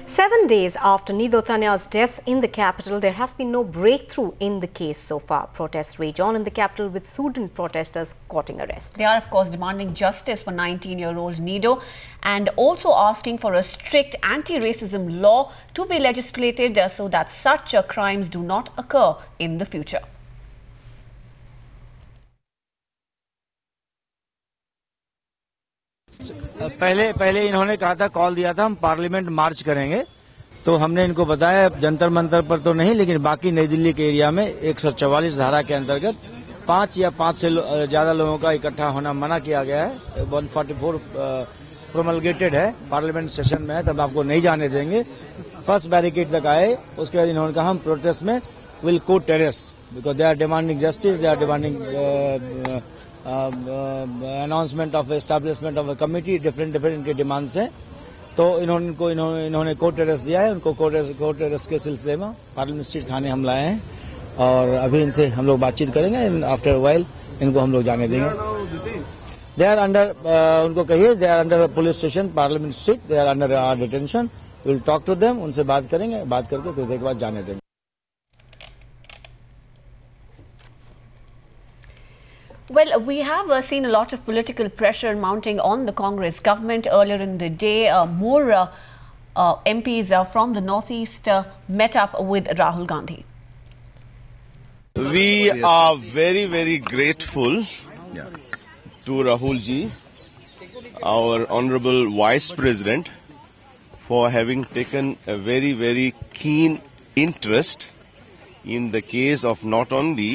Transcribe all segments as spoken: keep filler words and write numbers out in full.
Seven days after Nido Tania's death in the capital, there has been no breakthrough in the case so far. Protests rage on in the capital with student protesters courting arrest. They are, of course, demanding justice for nineteen-year-old Nido and also asking for a strict anti-racism law to be legislated so that such uh, crimes do not occur in the future. पहले पहले इन्होंने कहा था, call दिया था हम parliament मार्च करेंगे, तो हमने इनको बताया जंतर मंतर पर तो नहीं, लेकिन बाकी नई दिल्ली के एरिया में एक सौ चौवालीस धारा के अंतर्गत पांच या पांच से ज्यादा लोगों का इकट्ठा होना मना किया गया है। एक सौ चौवालीस प्रोमलगेटेड है, पार्लियामेंट सेशन में है, तब आपको नहीं जाने देंगे। फर्स्ट बैरिकेड तक आए, उसके बाद इन्होंने कहा हम प्रोटेस्ट में will go terrace because they are demanding justice, they are demanding announcement of establishment of a committee, different different इनके डिमांड्स हैं। तो इन्होंने इनको इन्होंने इन्होंने कोर्ट टेरेस दिया है। उनको कोर्ट कोर्ट टेरेस के सिलसिले में पार्लियामेंट स्ट्रीट थाने हम लाए हैं और अभी इनसे हम लोग बातचीत करेंगे। आफ्टर वाइल इनको हम लोग जाने देंगे। दे आर अंडर, उनको कहिए they are under police station parliament street, they are under our detention. Will talk to them, उनसे बात करेंगे, बात करके कुछ देर के बाद जाने देंगे। Well, we have uh, seen a lot of political pressure mounting on the Congress government. Earlier in the day, uh, more uh, uh, M Ps uh, from the Northeast uh, met up with Rahul Gandhi. We are very, very grateful to Rahul ji, our Honorable Vice President, for having taken a very, very keen interest in the case of not only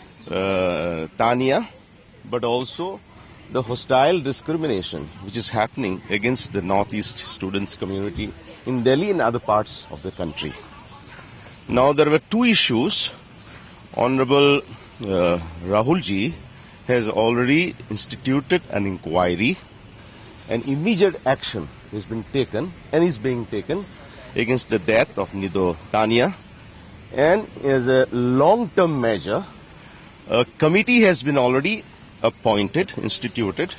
uh, Tania, but also the hostile discrimination which is happening against the Northeast students community in Delhi and other parts of the country. Now, there were two issues. Honorable uh, Rahul ji has already instituted an inquiry, and immediate action has been taken and is being taken against the death of Nido Tania. And as a long-term measure, a committee has been already appointed, instituted.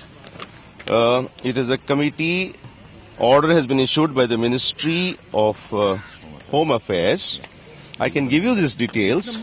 Uh, it is a committee, order has been issued by the Ministry of uh, Home Affairs. I can give you these details.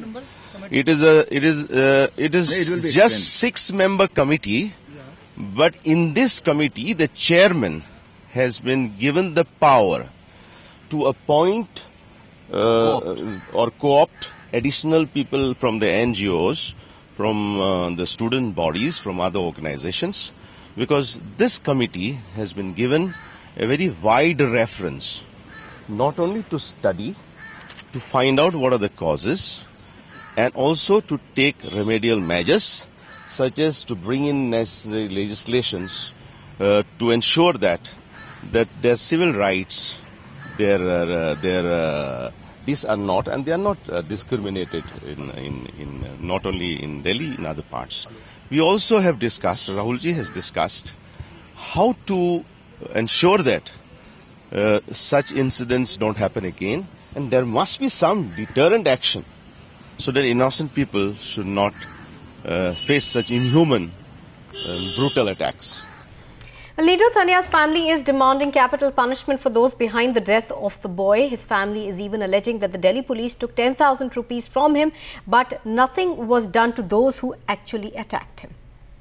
It is a, it is, uh, it is just six-member committee, but in this committee, the chairman has been given the power to appoint uh, or co-opt additional people from the N G Os, from uh, the student bodies, from other organizations, because this committee has been given a very wide reference, not only to study, to find out what are the causes, and also to take remedial measures, such as to bring in necessary legislations uh, to ensure that that their civil rights, their uh, their uh, these are not, and they are not uh, discriminated in, in, in uh, not only in Delhi, in other parts. We also have discussed, Rahulji has discussed, how to ensure that uh, such incidents don't happen again, and there must be some deterrent action so that innocent people should not uh, face such inhuman and brutal attacks. Nido Tania's family is demanding capital punishment for those behind the death of the boy. His family is even alleging that the Delhi police took ten thousand rupees from him, but nothing was done to those who actually attacked him.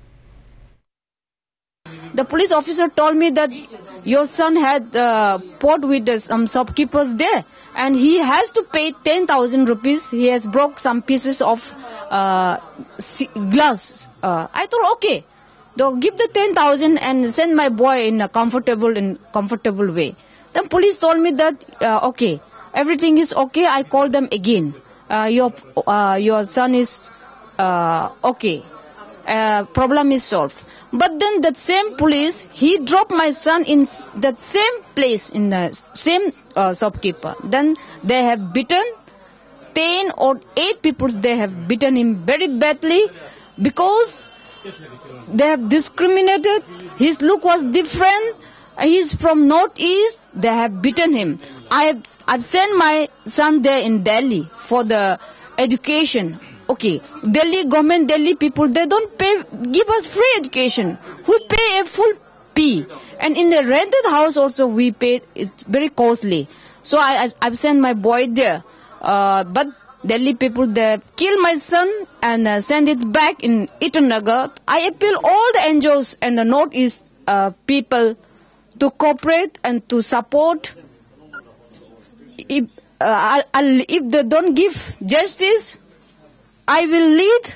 The police officer told me that your son had uh, fought with uh, some shopkeepers there, and he has to pay ten thousand rupees. He has broke some pieces of uh, glass. Uh, I thought, okay. So give the ten thousand and send my boy in a comfortable in comfortable way. Then police told me that uh, okay, everything is okay. I called them again. Uh, your uh, your son is uh, okay. Uh, problem is solved. But then that same police, he dropped my son in that same place in the same uh, shopkeeper. Then they have beaten ten or eight people. They have beaten him very badly because they have discriminated. His look was different. He's from Northeast. They have beaten him. I have I've sent my son there in Delhi for the education. Okay, Delhi government, Delhi people, they don't pay, give us free education. We pay a full fee. And in the rented house also we paid, it's very costly. So I, I, I've sent my boy there. Uh, but Delhi people, they kill my son and uh, send it back in Itanagar. I appeal all the N G Os and the Northeast uh, people to cooperate and to support. If, uh, I'll, I'll, if they don't give justice, I will lead.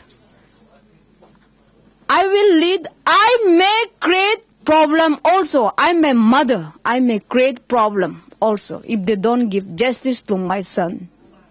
I will lead. I may create problem also. I'm a mother. I may create problem also if they don't give justice to my son.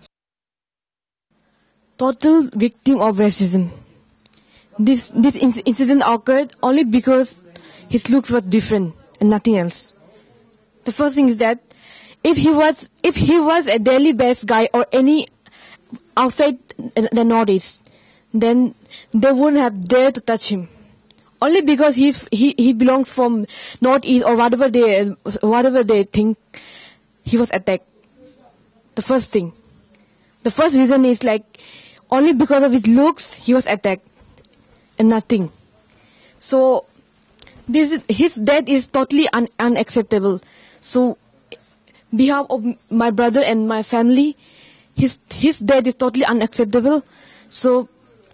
Total victim of racism. This this incident occurred only because his looks were different and nothing else. The first thing is that if he was if he was a Delhi-based guy or any outside the Northeast, then they wouldn't have dared to touch him. Only because he's he he belongs from Northeast or whatever they whatever they think, he was attacked. The first thing. The first reason is like only because of his looks he was attacked and nothing. So this his death is totally un, unacceptable. So behalf of my brother and my family, his his death is totally unacceptable. So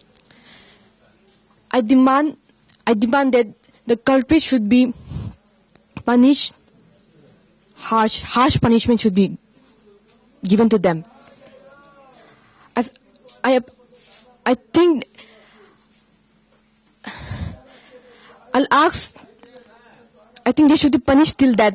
I demand I demand that the culprit should be punished. Harsh harsh punishment should be given to them. As I I think I'll ask. I think they should be punished till that.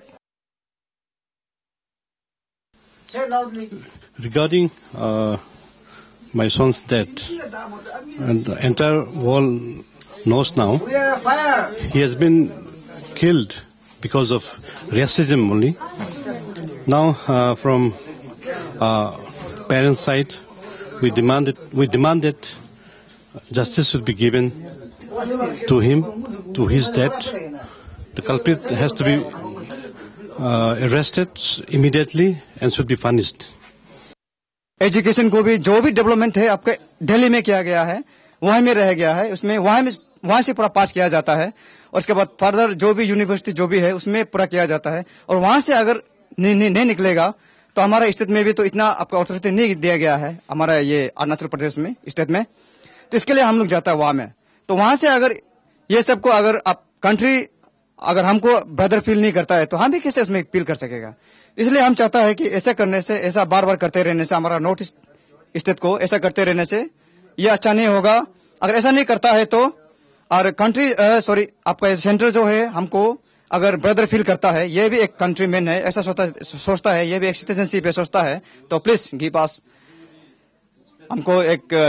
Say loudly. Regarding uh, my son's death, and the entire world knows now, he has been killed because of racism only. Now, uh, from uh, parents' side, we demanded we demanded justice should be given to him, to his death. The culprit has to be uh, arrested immediately and should be punished. Education को भी जो भी development है आपके दिल्ली में किया गया है, वहीं में रह गया है, उसमें वहाँ में वहाँ से पूरा पास किया जाता है और उसके बाद फर्दर जो भी यूनिवर्सिटी जो भी है उसमें पूरा किया जाता है और वहाँ से अगर नहीं, नहीं, नहीं निकलेगा तो हमारा स्टेट में भी तो इतना आपका अथॉरिटी नहीं दिया गया है हमारा ये अरुणाचल प्रदेश में स्टेट में, तो इसके लिए हम लोग जाता है वहाँ में। तो वहाँ से अगर ये सबको अगर आप कंट्री अगर हमको ब्रदर फील नहीं करता है तो हम भी कैसे उसमें फील कर सकेगा। इसलिए हम चाहता है कि ऐसा करने से, ऐसा बार बार करते रहने से, हमारा नॉर्थ ईस्ट स्टेट को ऐसा करते रहने से ये अच्छा नहीं होगा। अगर ऐसा नहीं करता है तो और कंट्री सॉरी आपका सेंटर जो है हमको अगर ब्रदर फील करता है, ये भी एक कंट्री मैन है, ऐसा सोचता सोचता है, ये भी एक सिटीजनशिप है सोचता है, तो प्लीज गिव अस हमको एक